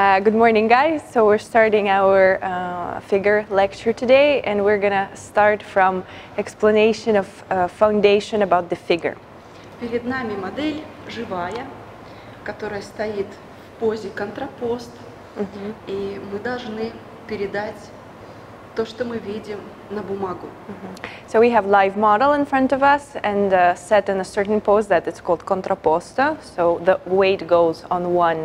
Good morning, guys. So we're starting our figure lecture today, and we're gonna start from explanation of foundation about the figure. Перед нами модель живая, которая стоит в позе контрапост, и мы должны передать то, что мы видим, на бумагу. So we have live model in front of us and set in a certain pose that it's called contrapposto. So the weight goes on one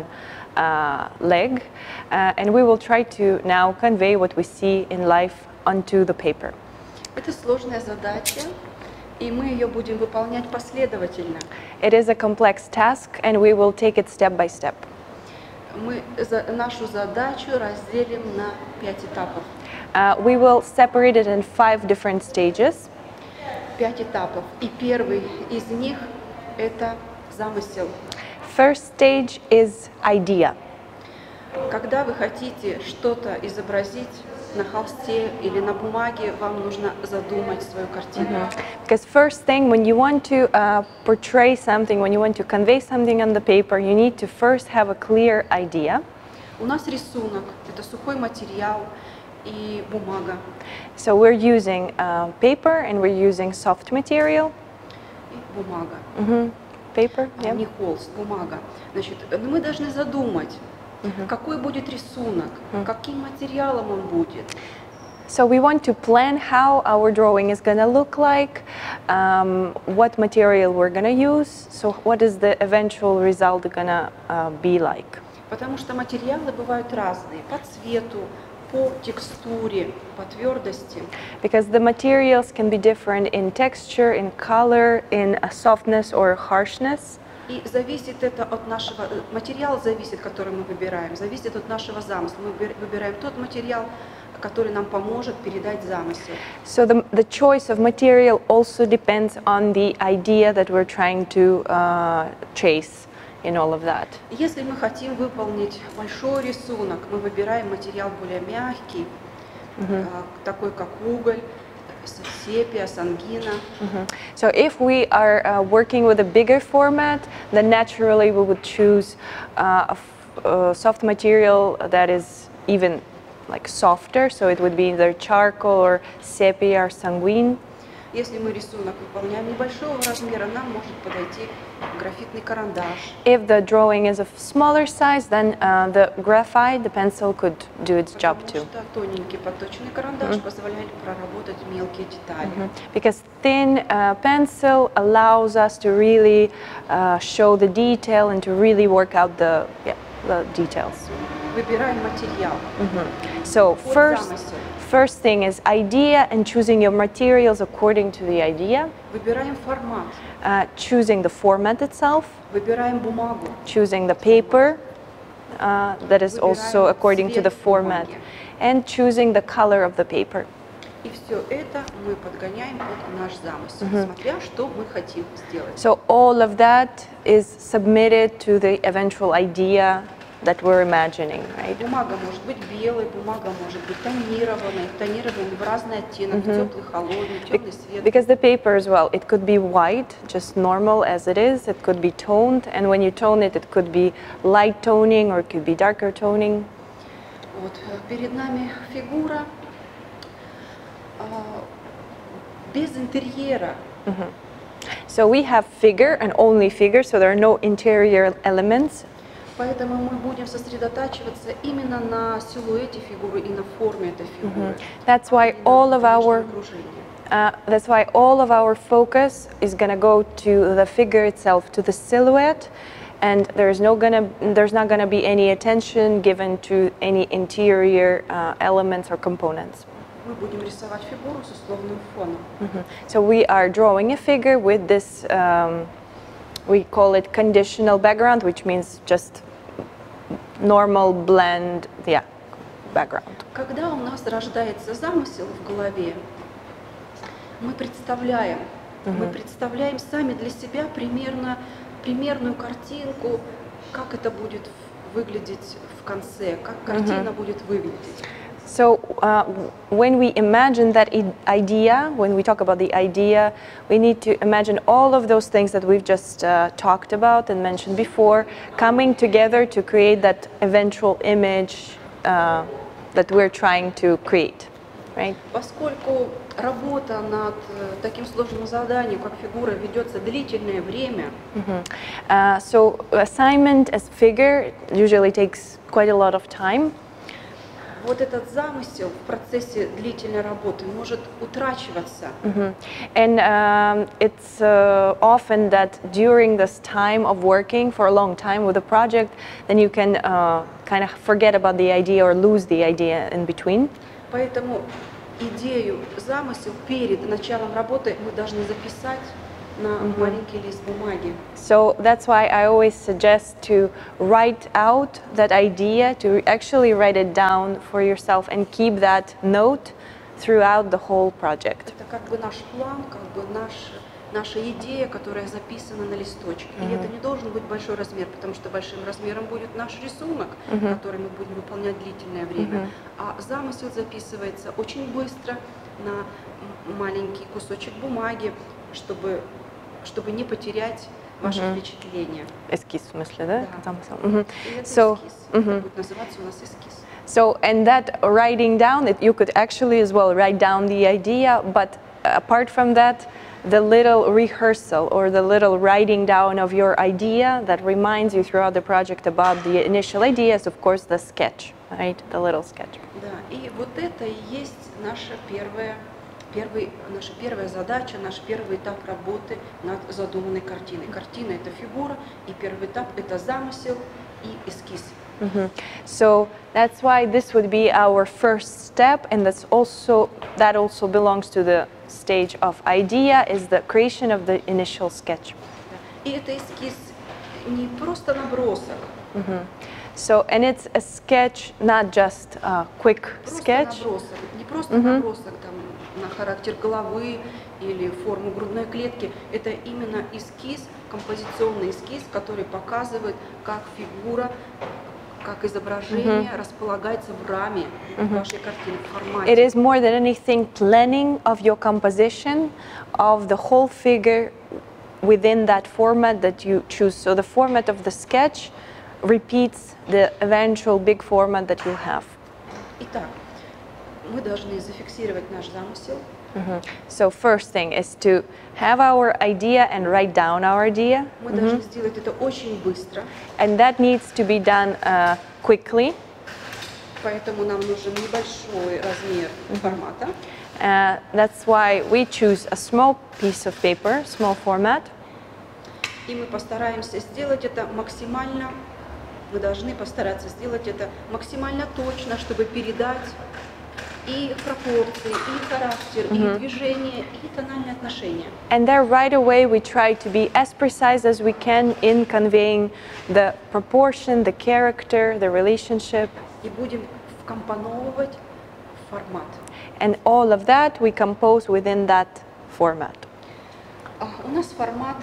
leg, and we will try to now convey what we see in life onto the paper. Это сложная задача, и мы ее будем выполнять последовательно. It is a complex task, and we will take it step by step. Мы нашу задачу разделим на 5 этапов. We will separate it in 5 different stages. 5 этапов. И первый из них – это замысел. First stage is idea. Когда вы хотите что-то изобразить на холсте или на бумаге, вам нужно задумать свою картину. Because first thing, when you want to portray something, when you want to convey something on the paper, you need to first have a clear idea. У нас рисунок – это сухой материал и бумага. So we're using paper and we're using soft material. И бумага. Paper, yeah. Не холст, бумага. Значит, мы должны задумать, какой будет рисунок, каким материалом он будет. So we want to plan how our drawing is going to look like, what material we're going to use, so what is the eventual result going to be like. Потому что материалы бывают разные по цвету, по текстуре, по твердости. Because the materials can be different in texture, in color, in softness or harshness. И зависит это от нашего, материал зависит, который мы выбираем, зависит от нашего замысла. Мы выбираем тот материал, который нам поможет передать замысел. So the choice of material also depends on the idea that we're trying to chase in all of that. Если мы хотим выполнить большой рисунок, мы выбираем материал более мягкий, такой как уголь, сепия, сангина. So if we are working with a bigger format, then naturally we would choose a soft material that is even like softer, so it would be either charcoal or sepia or sanguine. Если мы рисунок выполняем небольшого размера, нам может подойти графитный карандаш. If the drawing is of smaller size, then the graphite, the pencil, could do its job too. Потому что тоненький поточный карандаш позволяет проработать мелкие детали. Because thin pencil allows us to really show the detail and to really work out the details. Выбираем материал. So Замысел. first thing is idea and choosing your materials according to the idea. Выбираем формат. Choosing the format itself. Выбираем бумагу. Choosing the paper that is also according to the format. And choosing the color of the paper. И все это мы подгоняем под наш замысел, смотря что мы хотим сделать. So all of that is submitted to the eventual idea that we're imagining, right? Бумага может быть белой, бумага может быть тонированной в разный оттенок, теплый, холодный, темный свет. Because the paper as well, it could be white, just normal as it is. It could be toned, and when you tone it, it could be light toning or it could be darker toning. Вот перед нами фигура без интерьера. So we have figure and only figure, so there are no interior elements. Поэтому мы будем сосредотачиваться именно на силуэте фигуры и на форме этой фигуры. That's why all of our focus is going to go to the figure itself, to the silhouette, and there's not going to be any attention given to any interior elements or components. Мы будем рисовать фигуру с условным фоном. So we are drawing a figure with this, we call it conditional background, which means just normal blend, background. Когда у нас рождается замысел в голове, мы представляем сами для себя примерную картинку, как это будет выглядеть в конце, как картина будет выглядеть. So when we imagine that idea, when we talk about the idea, we need to imagine all of those things that we've just talked about and mentioned before, coming together to create that eventual image that we're trying to create, right? Поскольку работа над таким сложным заданием, как фигура, ведется длительное время, So assignment as figure usually takes quite a lot of time. вот этот замысел в процессе длительной работы может утрачиваться. And it's often that during this time of working for a long time with a project, then you can kind of forget about the idea or lose the idea in between. Поэтому идею, замысел перед началом работы мы должны записать на маленький лист бумаги. So that's why I always suggest to write out that idea, to actually write it down for yourself and keep that note throughout the whole project. Это как бы наш план, как бы наша идея, которая записана на листочке. И это не должен быть большой размер, потому что большим размером будет наш рисунок, который мы будем выполнять длительное время. А замысел записывается очень быстро на маленький кусочек бумаги, чтобы не потерять ваше впечатление. Эскиз, в смысле, да? Да. Замысел. И это So, эскиз. Это будет называться у нас эскиз. So, and that writing down, you could actually as well write down the idea, but apart from that, the little rehearsal or the little writing down of your idea that reminds you throughout the project about the initial idea is, of course, the sketch, right? The little sketch. Да, и вот это и есть наша первая задача, наш первый этап работы над задуманной картиной. Картина – это фигура, и первый этап – это замысел и эскиз. So that's why this would be our first step, and that also belongs to the stage of idea, is the creation of the initial sketch. И это эскиз не просто набросок. So, and it's a sketch, not just a quick Просто sketch. набросок, не просто набросок там, на характер головы или форму грудной клетки. Это именно эскиз, композиционный эскиз, который показывает, как фигура, как изображение располагается в раме вашей картины, в формате. It is more than anything planning of your composition of the whole figure within that format that you choose. So the format of the sketch repeats the eventual big format that you have. Итак, мы должны зафиксировать наш замысел. So first thing is to have our idea and write down our idea. Мы должны сделать это очень быстро, And that needs to be done quickly. поэтому нам нужен небольшой размер формата. That's why we choose a small piece of paper, small format. И мы постараемся сделать это максимально, мы должны постараться сделать это максимально точно, чтобы передать и пропорции, и характер, и движение, и тональные отношения. And there right away we try to be as precise as we can in conveying the proportion, the character, the relationship. И будем вкомпоновывать в формат. And all of that we compose within that format. У нас формат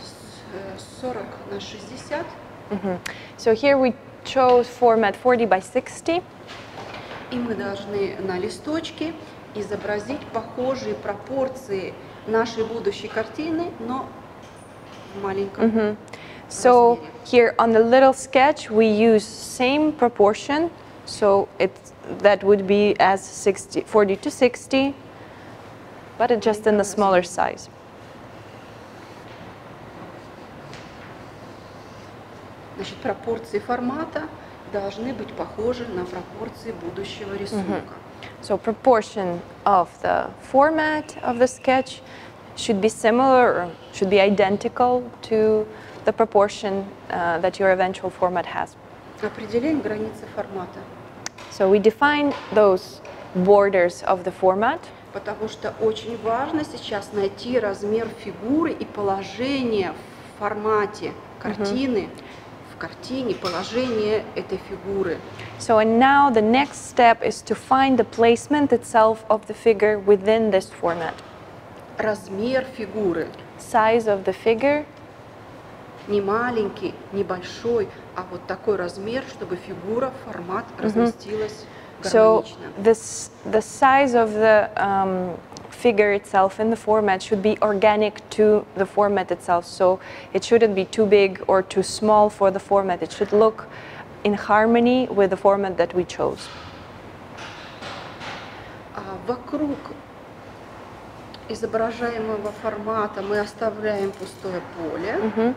40 на 60. So here we chose format 40 by 60. И мы должны на листочке изобразить похожие пропорции нашей будущей картины, но в маленьком So размере. here on the little sketch we use same proportion. So that would be as 40 to 60, but it just in the smaller size. Значит, пропорции формата должны быть похожи на пропорции будущего рисунка. So proportion of the format of the sketch should be similar or should be identical to the proportion that your eventual format has. Определяем границы формата, So we define those borders of the format потому что очень важно сейчас найти размер фигуры и положение в формате картины, в картине положение этой фигуры. So and now the next step is to find the placement itself of the figure within this format. Размер фигуры. Size of the figure, Не маленький, не большой, а вот такой размер, чтобы фигура, формат разместилась So гармонично. the size of the figure itself in the format should be organic to the format itself. So it shouldn't be too big or too small for the format. It should look in harmony with the format that we chose. Вокруг изображаемого формата мы оставляем пустое поле.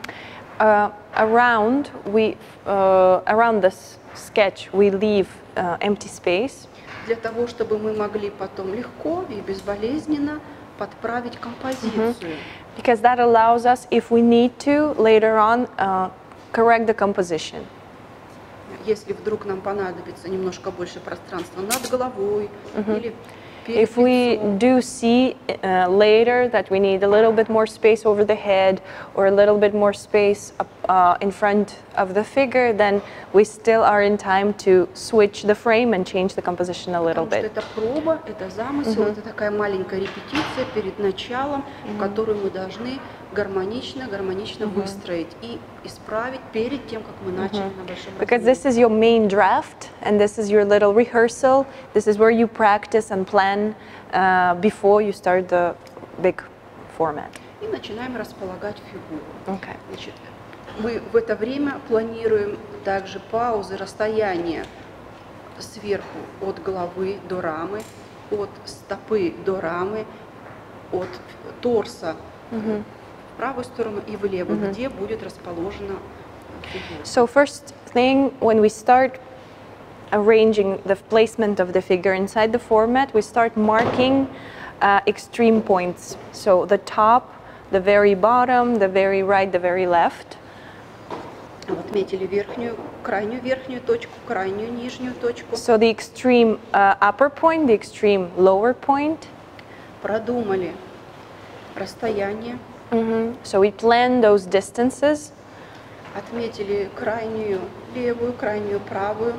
Around this sketch, we leave empty space. Для того, чтобы мы могли потом легко и безболезненно подправить композицию. Because that allows us, if we need to, later on, correct the composition. Если вдруг нам понадобится немножко больше пространства над головой или перед If we лицом, do see later that we need a little bit more space over the head or a little bit more space in front of the figure, then we still are in time to switch the frame and change the composition a little потому что bit. это проба, это замысел, это такая маленькая репетиция перед началом, которую мы должны гармонично выстроить и исправить перед тем, как мы начали на большом Because размере. this is your main draft and this is your little rehearsal. This is where you practice and plan before you start the big format. И начинаем располагать фигуру. Okay. Значит, мы в это время планируем также паузы, расстояние сверху от головы до рамы, от стопы до рамы, от торса в правую сторону и в левую, где будет расположена фигура. So first thing, when we start arranging the placement of the figure inside the format, we start marking extreme points. So the top, the very bottom, the very right, the very left. Отметили крайнюю верхнюю точку, крайнюю нижнюю точку. So the extreme upper point, the extreme lower point. Продумали расстояние, So we plan those distances. отметили крайнюю левую, крайнюю правую.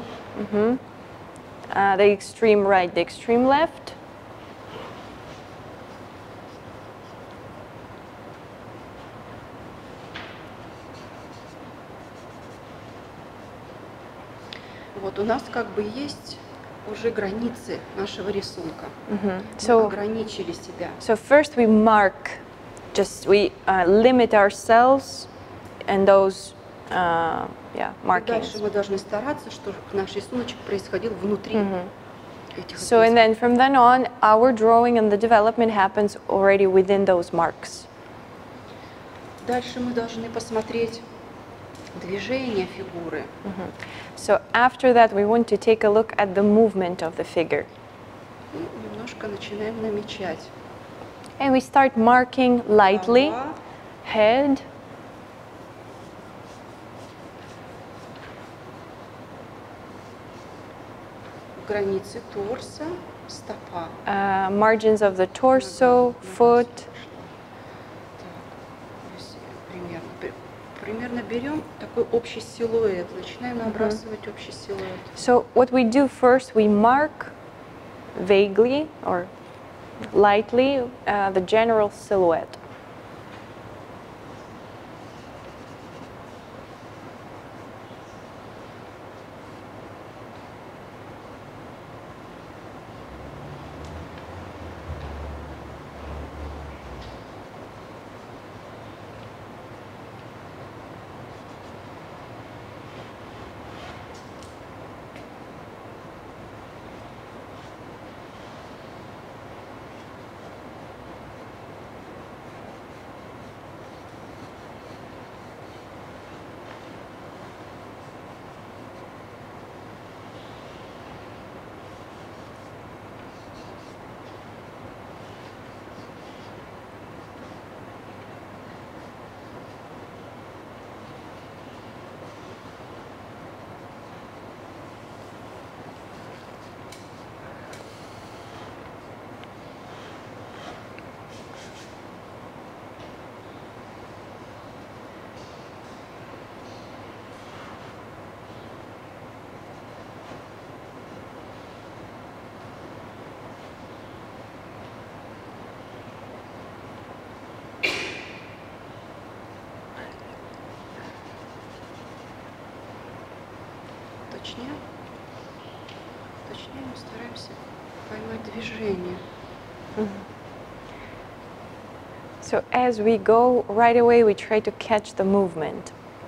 The extreme right, the extreme left. Вот у нас как бы есть уже границы нашего рисунка. Мы So- ограничили себя. So first we mark, we limit ourselves and those, И markings. дальше мы должны стараться, чтобы наш рисуночек происходил внутри этих So and отрезков. then from then on, our drawing and the development happens already within those marks. Дальше мы должны посмотреть движение фигуры. So after that, we want to take a look at the movement of the figure. И немножко начинаем намечать. And we start marking lightly, Голова, head, границы торса, стопа. margins of the torso, foot. Примерно берем такой общий силуэт, начинаем набрасывать общий силуэт. So what we do first, we mark vaguely or lightly the general silhouette. Точнее. уточняем, стараемся поймать движение. So as we go, right away we try to catch the movement.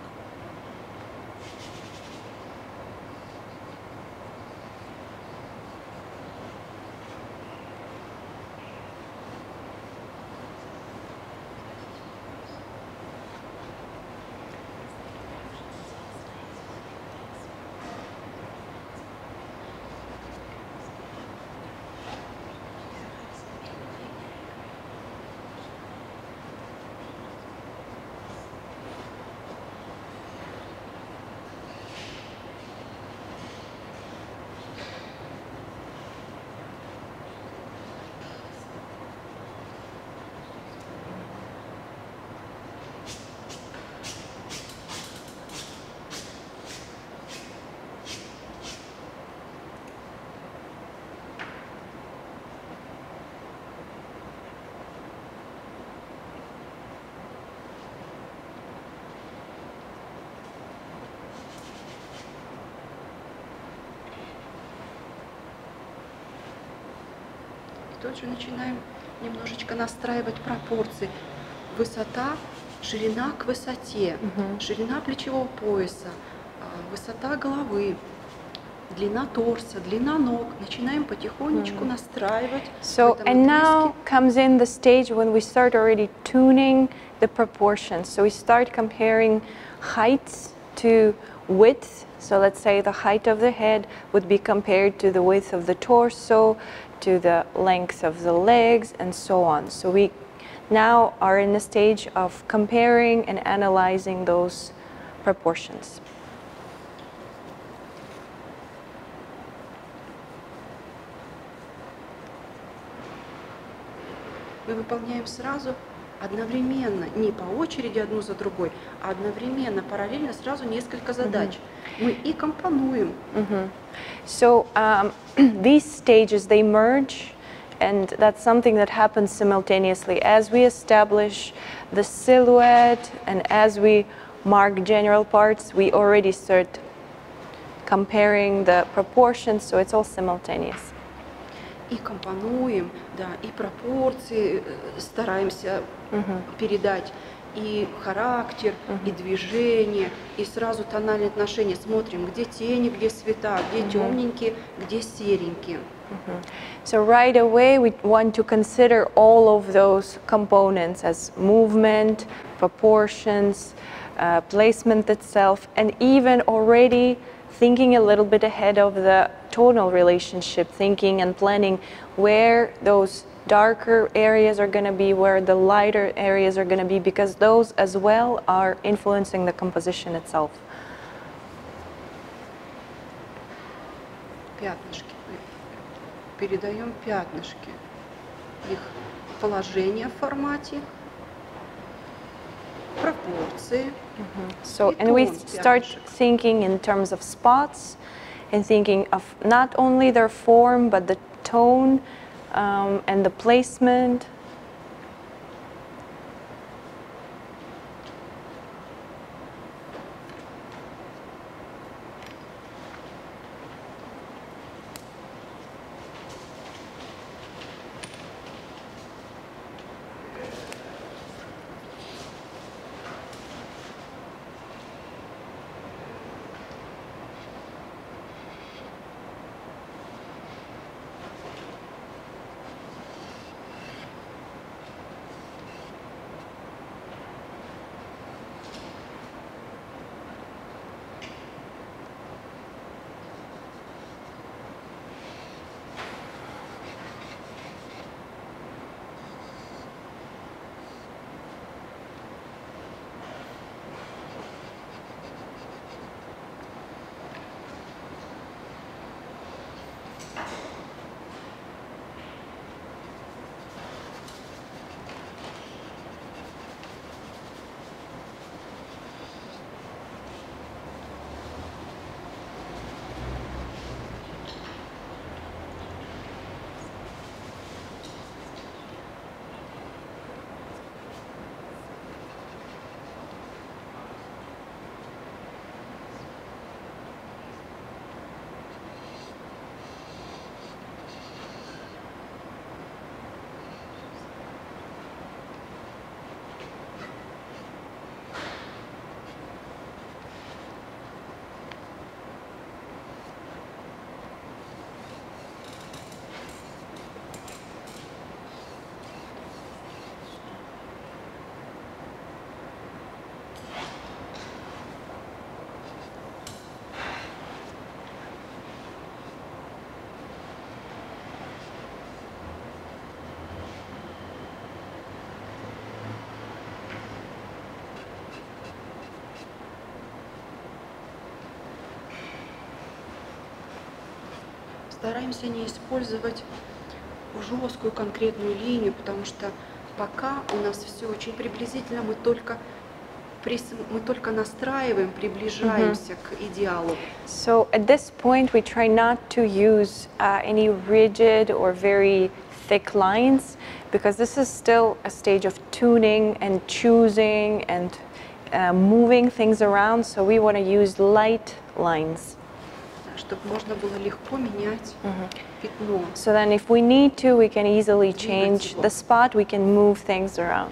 И тут же начинаем немножечко настраивать пропорции. Высота, ширина к высоте, ширина плечевого пояса, высота головы, длина торса, длина ног. Начинаем потихонечку настраивать. So, and now comes in the stage when we start already tuning the proportions. So we start comparing heights to width. So let's say the height of the head would be compared to the width of the torso, to the length of the legs, and so on. So we now are in the stage of comparing and analyzing those proportions. Мы выполняем сразу одновременно, не по очереди одну за другой, а одновременно, параллельно сразу несколько задач. Мы и компонуем. So these stages, they merge, and that's something that happens simultaneously. As we establish the silhouette and as we mark general parts, we already start comparing the proportions, so it's all simultaneous. И компонуем, да, и пропорции стараемся передать, и характер, и движение, и сразу тональные отношения. Смотрим, где тени, где цвета, где темненькие, где серенькие. So right away we want to consider all of those components as movement, proportions, placement itself, and even already thinking a little bit ahead of the tonal relationship, thinking and planning where those darker areas are going to be, where the lighter areas are going to be, because those as well are influencing the composition itself. Пятнышки. Передаем пятнышки. Их положение в формате, пропорции. So, and we start thinking in terms of spots and thinking of not only their form, but the tone and the placement. Стараемся не использовать жесткую конкретную линию, потому что пока у нас все очень приблизительно, мы только настраиваем, приближаемся к идеалу. So at this point, we try not to use any rigid or very thick lines, because this is still a stage of tuning and choosing and moving things around. So we want to use light lines. Чтобы можно было легко менять пятно. So then if we need to, we can easily change the spot, we can move things around.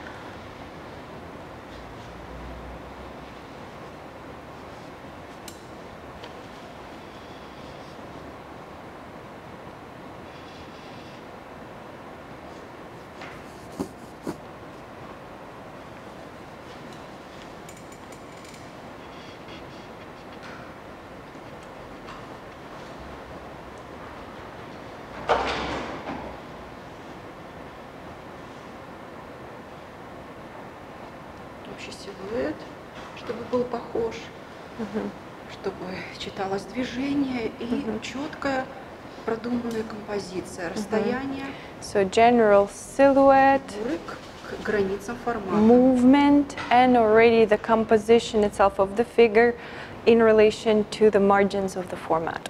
Общий силуэт, чтобы был похож, чтобы читалось движение и четкая продуманная композиция, расстояние, So general silhouette, к границам формата. movement, and already the composition itself of the figure in relation to the margins of the format.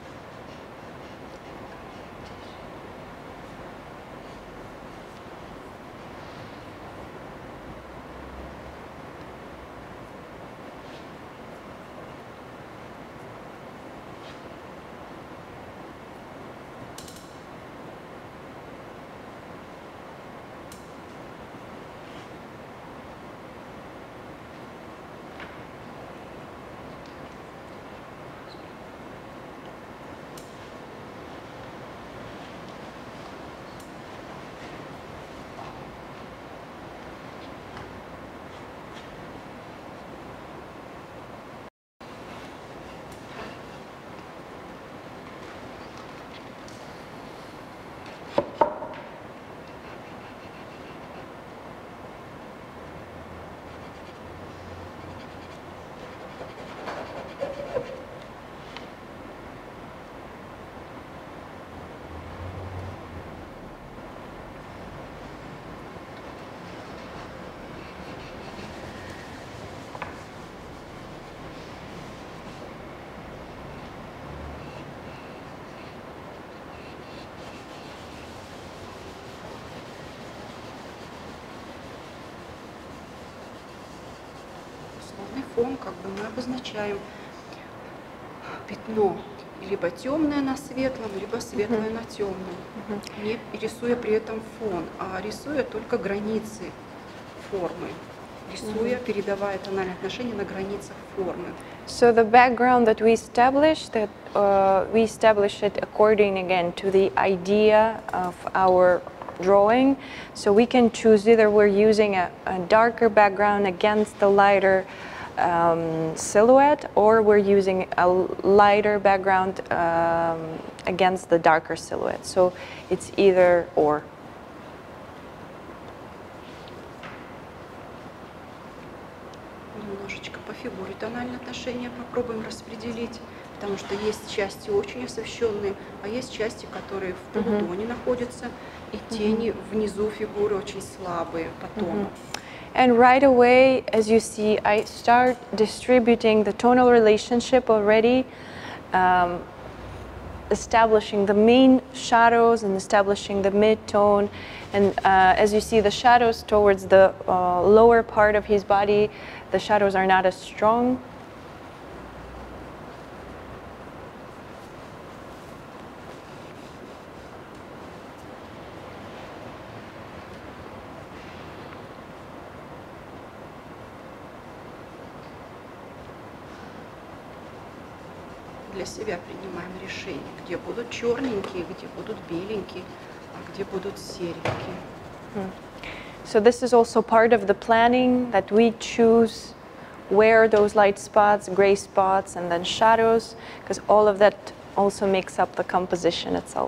Фон, как бы мы обозначаем пятно либо темное на светлом, либо светлое на темном, не рисуя при этом фон, а рисуя только границы формы, рисуя, передавая тональные отношения на границах формы. So the background that we established, we establish it according again to the idea of our drawing. So we can choose either we're using a darker background against the lighter silhouette, or we're using a lighter background against the darker silhouette. So it's either or. Немножечко по фигуре тональные отношения попробуем распределить, потому что есть части очень освещенные, а есть части, которые в полутоне находятся, и тени внизу фигуры очень слабые по тону. And right away, as you see, I start distributing the tonal relationship already, establishing the main shadows and establishing the mid-tone. And as you see, the shadows towards the lower part of his body, the shadows are not as strong. Для себя принимаем решение, где будут черненькие, где будут беленькие, а где будут серенькие. So this is also part of the planning, that we choose where those light spots, gray spots, and then shadows, because all of that also makes up the composition itself.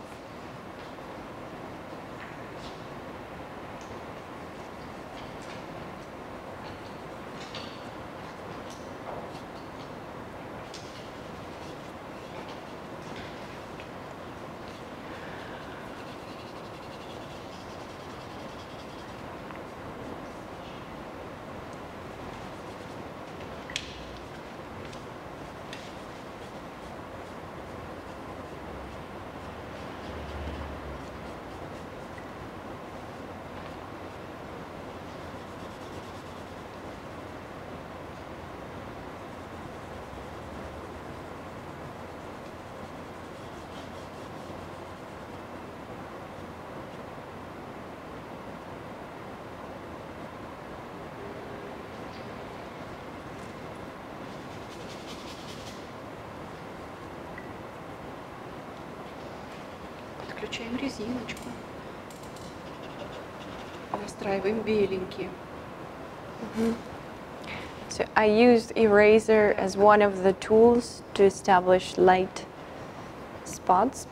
Включаем резиночку. Настраиваем беленькие. So I used eraser as one of the tools to establish light spots.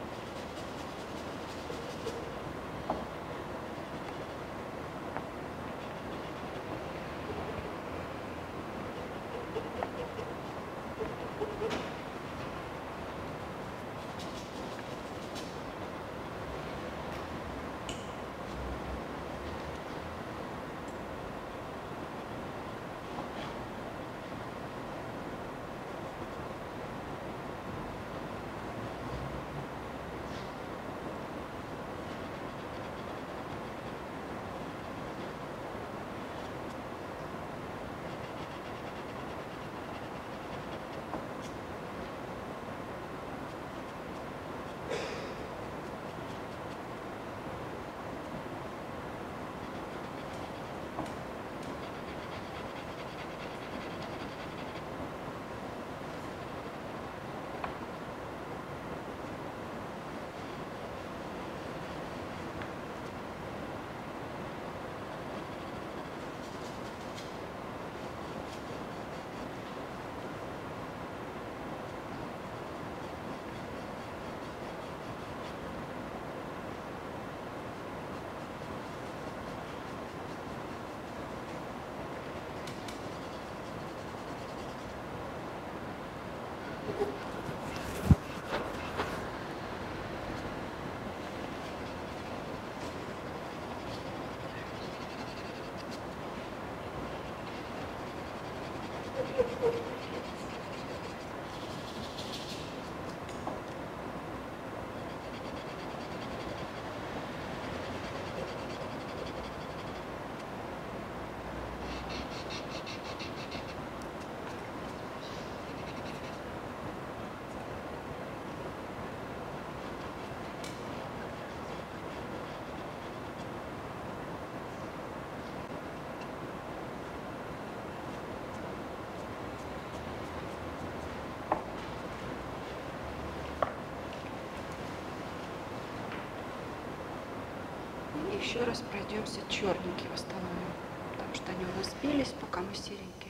Еще раз пройдемся черненькие восстановим, потому что они у нас сбились, пока мы серенькие.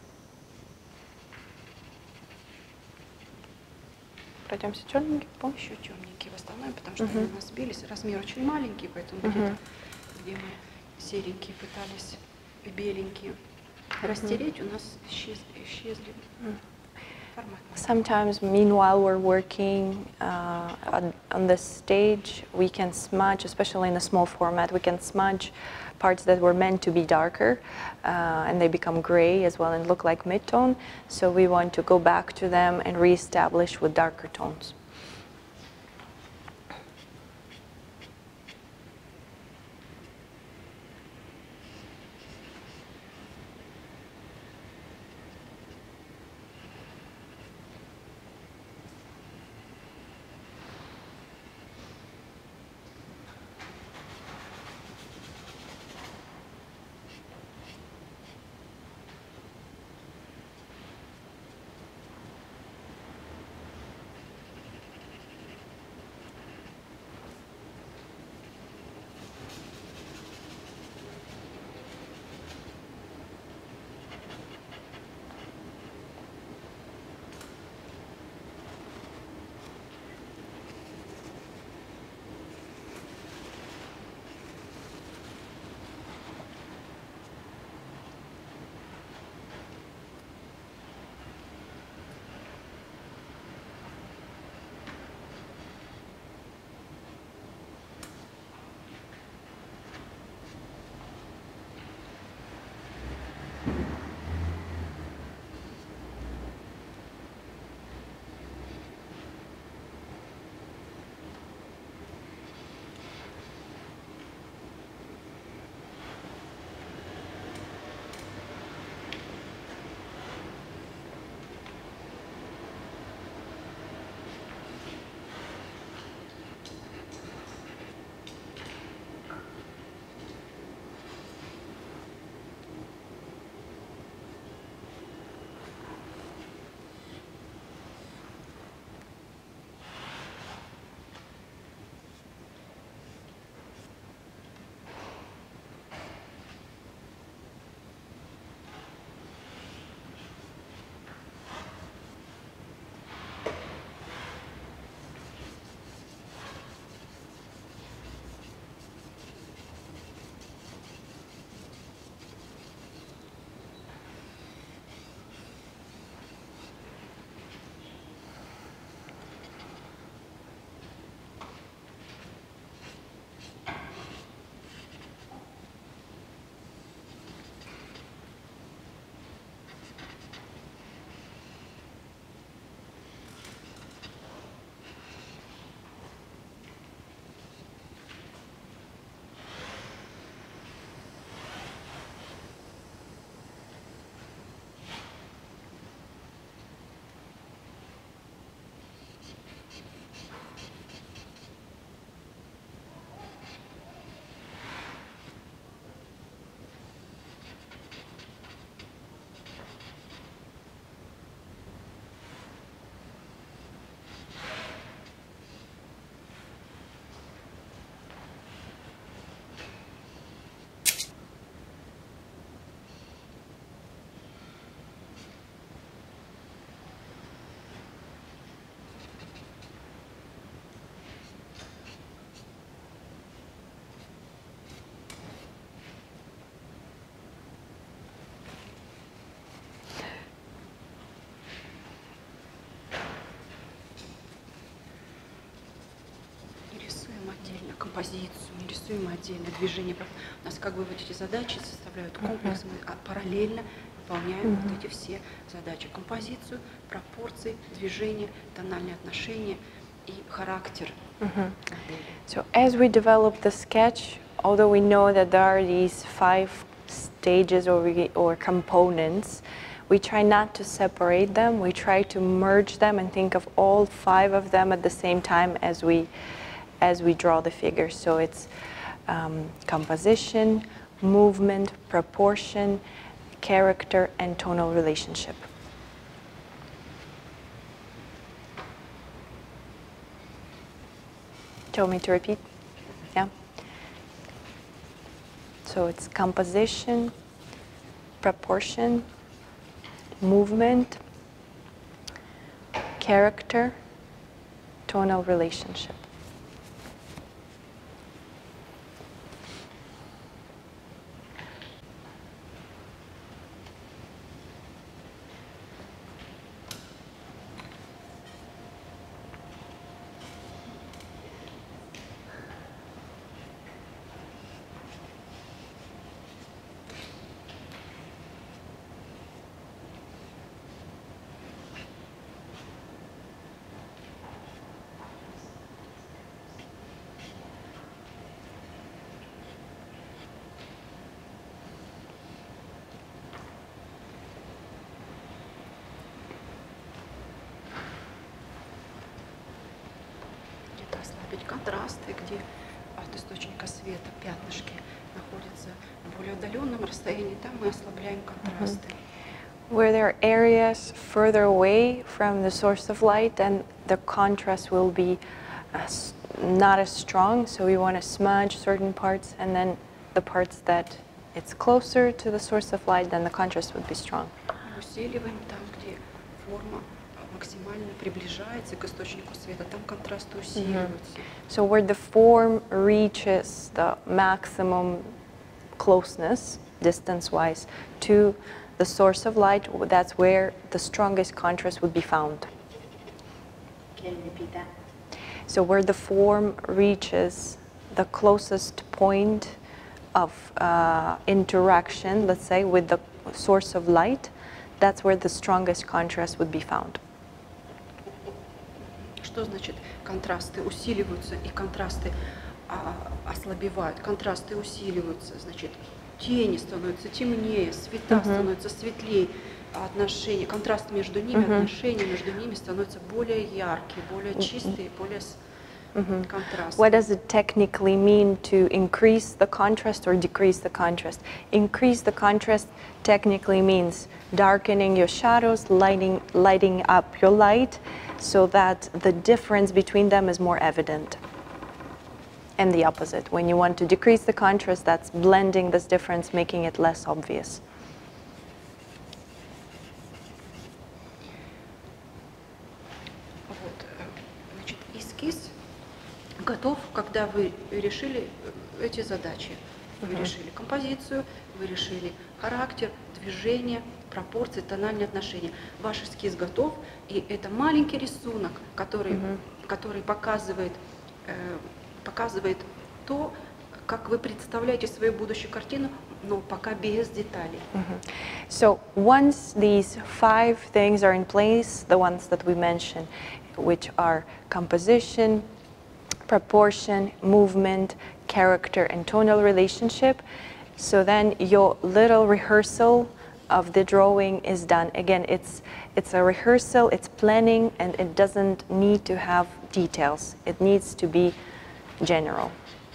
Пройдемся черненький. Еще темненькие восстановим, потому что они у нас сбились. Размер очень маленький, поэтому где-то, где мы серенькие пытались беленькие растереть, у нас исчезли. Sometimes, meanwhile, we're working on this stage, we can smudge, especially in a small format, we can smudge parts that were meant to be darker, and they become gray as well and look like mid-tone. So we want to go back to them and reestablish with darker tones. композицию, не рисуем отдельно движение. У нас как бы вот эти задачи составляют комплекс, мы параллельно выполняем вот эти все задачи. Композицию, пропорции, движение, тональные отношения и характер модели. So as we develop the sketch, although we know that there are these 5 stages or components, we try not to separate them. We try to merge them and think of all 5 of them at the same time as we draw the figure. So it's composition, movement, proportion, character, and tonal relationship. Do you want me to repeat? Yeah. So it's composition, proportion, movement, character, tonal relationship. Где-то ослабить контрасты, где от источника света пятнышки находятся в более отдаленном расстоянии, там мы ослабляем контрасты. Where there are areas further away from the source of light, then the contrast will be not as strong. So we want to smudge certain parts, and then the parts that it's closer to the source of light, then the contrast would be strong. Усиливаем там, где форма максимально приближается к источнику света, там контрасты усиливаются. So where the form reaches the maximum closeness, distance-wise, to the source of light, that's where the strongest contrast would be found. Can you repeat that? So where the form reaches the closest point of interaction, let's say, with the source of light, that's where the strongest contrast would be found. Что значит контрасты усиливаются и контрасты ослабевают? Контрасты усиливаются, значит, тени становятся темнее, света становятся светлее, отношения, контраст между ними, отношения между ними становятся более яркие, более чистые, более контрастные. What does it technically mean to increase the contrast or decrease the contrast? Increase the contrast technically means darkening your shadows, lighting up your light, so that the difference between them is more evident. And the opposite. When you want to decrease the contrast, that's blending this difference, making it less obvious. Вот, значит, эскиз готов, когда вы решили эти задачи. Вы решили композицию, вы решили характер, движение, пропорции, тональные отношения. Ваш эскиз готов, и это маленький рисунок, который показывает то, как вы представляете свою будущую картину, но пока без деталей. So once these 5 things are in place, the ones that we mentioned, which are composition, proportion, movement, character, and tonal relationship, so then your little rehearsal of the drawing is done. Again, it's a rehearsal, it's planning, and it doesn't need to have details. It needs to be general.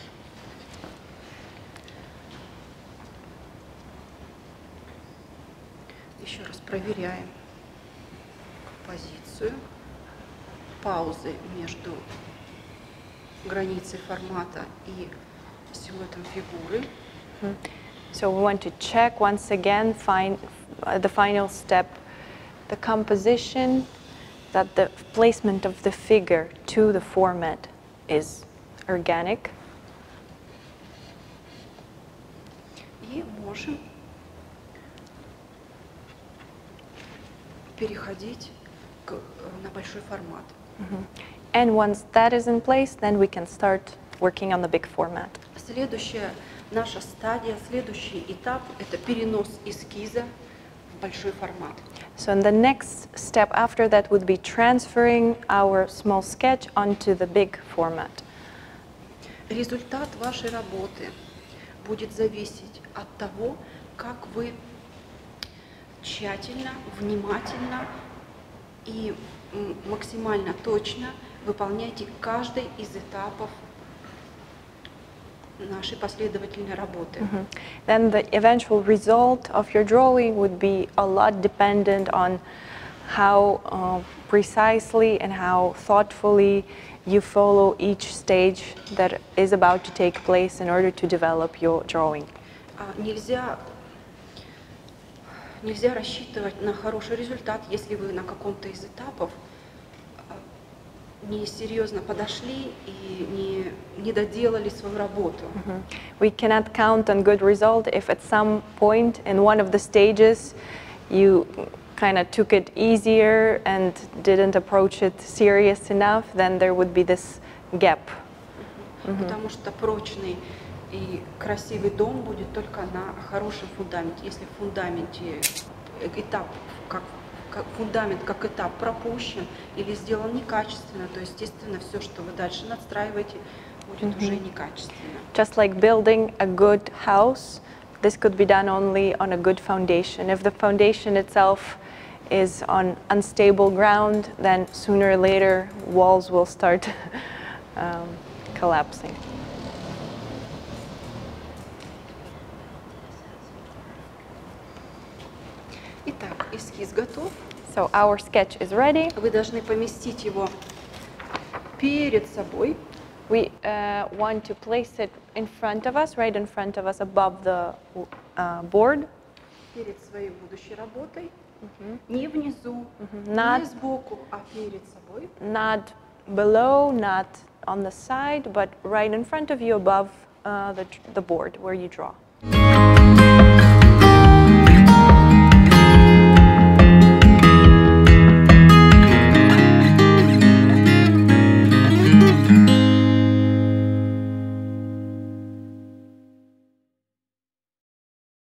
Еще раз проверяем композицию, паузы между границей формата и силуэтом фигуры. So we want to check once again, the final step, the composition, that the placement of the figure to the format is organic. И можем переходить на большой формат. And once that is in place, then we can start working on the big format. Следующая наша стадия, следующий этап – это перенос эскиза в большой формат. So the next step after that would be transferring our small sketch onto the big format. Результат вашей работы будет зависеть от того, как вы тщательно, внимательно и максимально точно выполняете каждый из этапов нашей последовательной работы. Then the eventual result of your drawing would be a lot dependent on how precisely and how thoughtfully you follow each stage that is about to take place in order to develop your drawing. Нельзя рассчитывать на хороший результат, если вы на каком-то из этапов несерьезно подошли и не доделали свою работу. We cannot count on good result if at some point in one of the stages you kind of took it easier and didn't approach it serious enough, then there would be this gap. Потому что прочный и красивый дом будет только на хорошем фундаменте. Если в фундаменте этап фундамент как этап пропущен или сделан некачественно, то, естественно, все, что вы дальше надстраиваете, будет уже некачественно. Just like building a good house, this could be done only on a good foundation. If the foundation itself is on unstable ground, then sooner or later walls will start collapsing. Итак, эскиз готов. So our sketch is ready. Вы должны поместить его перед собой. We want to place it in front of us, right in front of us, above the board. Перед своей будущей работой. Не внизу, Not- не сбоку, а перед собой. Not below, not on the side, but right in front of you, above the board where you draw.